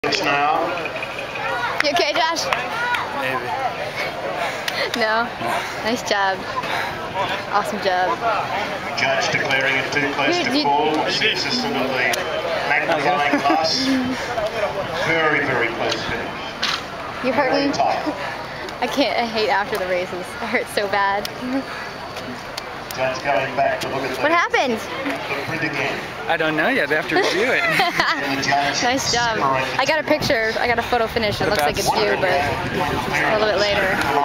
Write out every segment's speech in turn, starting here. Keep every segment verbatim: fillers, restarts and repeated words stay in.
Now. You okay, Josh? Maybe. No? Nice job. Awesome job. Judge declaring it too close You- to you- call. What's the assistant of the magnifying glass? Very, very close finish. You're hurting? Very tight. I can't, I hate after the races. It hurts so bad. Judge going back to look at the, What happened? the print again. I don't know yet. They have to review it. And the judge Nice job. separated I got a picture. I got a photo finish. It looks like it's you, but a little bit later.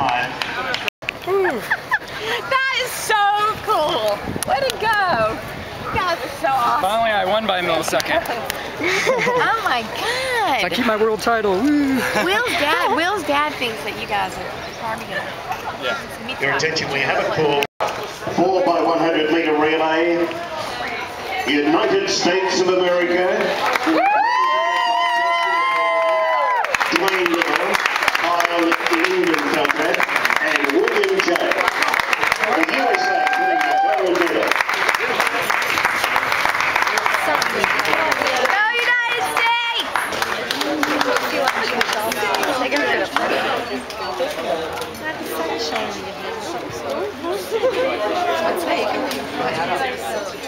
That is so cool! Way to go! You guys are so awesome. Finally, I won by a millisecond. Oh my god! I keep my world title. Woo. Will's dad, Will's dad thinks that you guys are probably gonna. Yeah. Your attention, we have a call. four by one hundred meter relay. United States of America. Dwayne Miller, Kyle Lindenfelder, and William J. The U S A winning the gold medal. Go United States! Take a picture.